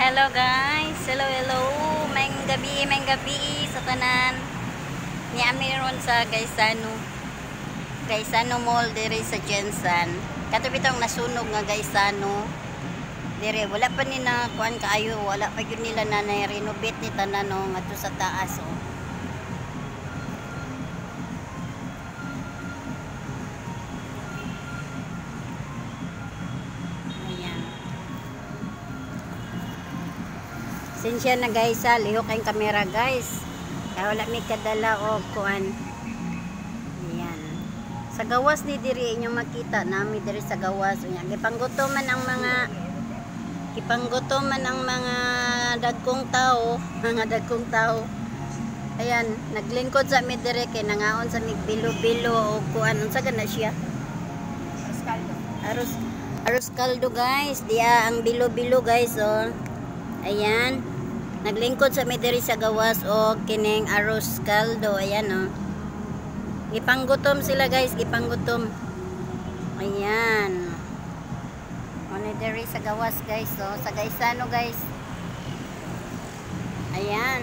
hello guys. Hello, hello. May gabi sa tanan. Ni amiron sa Gaisano Mall diri sa Jensen. Kato bitong nasunog nga Gaisano. Dire wala pa ni na kuan kaayo, wala pa gyud nila na renovate ni tanan no ngadto sa taas oh. Sinsya na guys ha, lihok ang kamera guys. Kaya wala may kadala o kuan. Ayan. Sa gawas ni diri inyong makita nami diri sa gawas. Gipanggutoman ang mga dagkong tao, Ayan, naglingkod sa mi diri kay nangaon sa mig bilo-bilo o kuan unsa gana siya? Arroz caldo guys. Diya ang bilo-bilo guys oh. Ayan. Naglingkod sa midiri sa gawas o kining arroz caldo. Ayan o. Gipanggutom sila guys. Gipanggutom. Ayan. O midiri sa gawas guys o. Sa Gaisano guys. Ayan.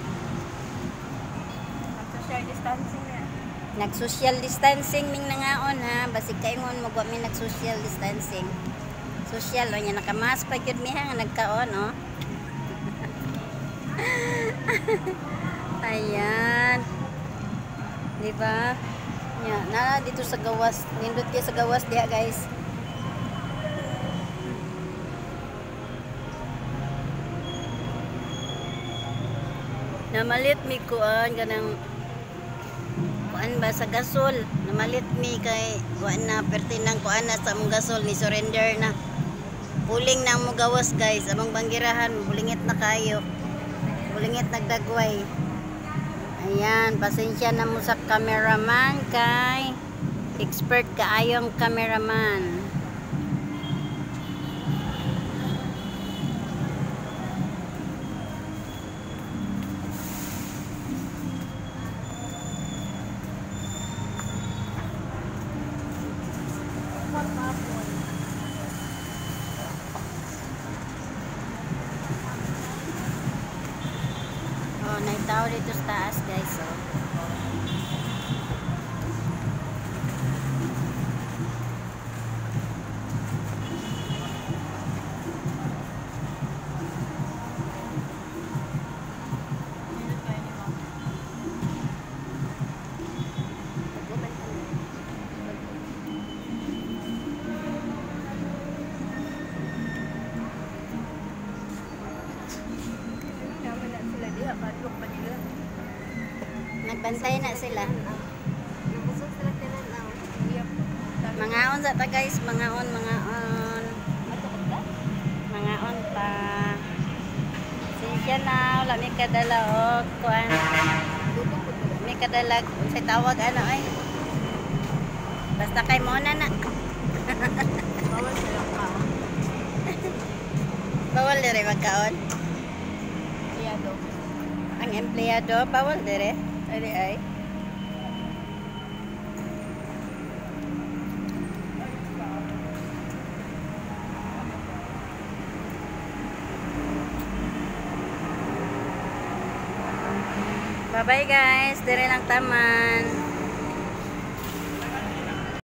Nag-social distancing na. Nag-social distancing ming nangaon ha. Basig kaingon mo mi nag-social distancing. Social o niya. Nakamask pa yun miha nga nagkaon o. Ayan. Diba? Yan. Na dito sa gawas. Nindot kayo sa gawas diha guys. Namalit mi kuan kanang kuan ba sa gasol. Namalit mi kay kuan na pertinang kuan na sa mong gasol ni surrender na. Puling na mo gawas guys. Among banggirahan bulingit na kayo. Bulingit nagdagway. Ayan, pasensya na mo sa cameraman kay expert kaayong cameraman. Oh, naitaw dito sa taas guys oh. Nagbantay na sila. Mangaon sa ta guys, mangaon pa. Siya na wala may kadala og kuan. May kadala sa tawag ano ay. Basta kay mo na. Bawal sila ka. Bawal dire magkaon. Empleyado. Ang empleyado bawal dire. Ay. Bye bye guys, dire lang taman.